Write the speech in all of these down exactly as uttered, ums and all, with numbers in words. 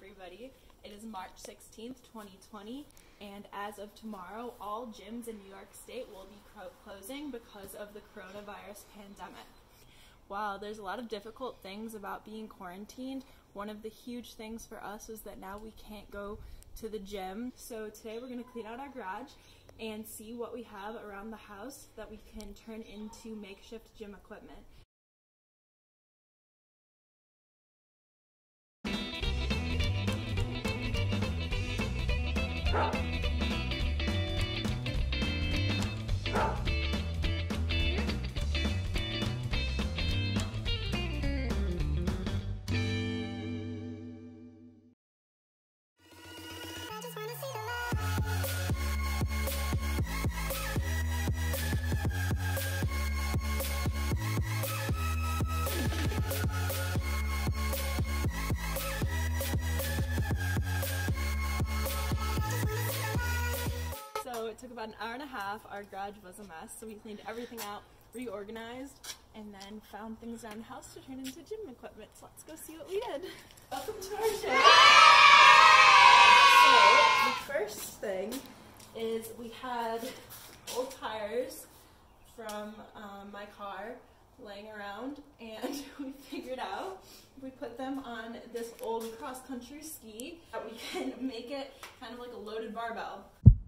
everybody. It is March sixteenth, twenty twenty, and as of tomorrow, all gyms in New York State will be closing because of the coronavirus pandemic. While there's a lot of difficult things about being quarantined, one of the huge things for us is that now we can't go to the gym. So today we're going to clean out our garage and see what we have around the house that we can turn into makeshift gym equipment. So it took about an hour and a half. Our garage was a mess, so we cleaned everything out, reorganized, and then found things around the house to turn into gym equipment. So let's go see what we did. Welcome to our gym. So the first thing is we had old tires from um, my car laying around, and we figured out if we put them on this old cross-country ski that we can make it kind of like a loaded barbell.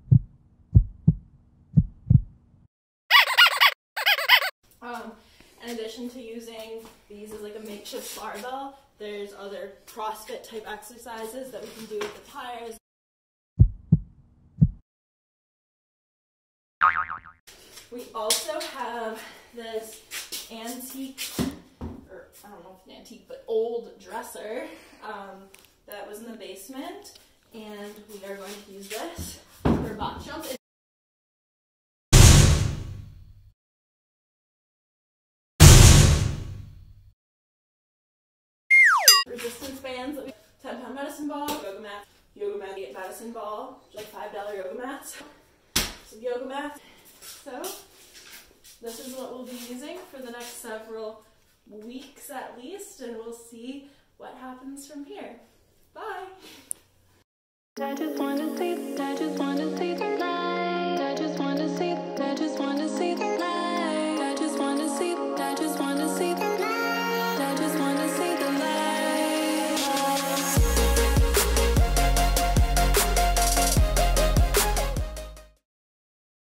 Um, in addition to using these as like a makeshift barbell, there's other CrossFit type exercises that we can do with the tires. We also have this antique, or I don't know if it's antique, but old dresser um, that was in the basement, and we are going to use this for a box jump. Resistance bands, ten pound medicine ball, yoga mat, yoga mat, medicine ball, like five dollar yoga mats, some yoga mats. So this is what we'll be using for the next several weeks at least, and we'll see what happens from here. Bye! I just wanna take, I just wanna take a night.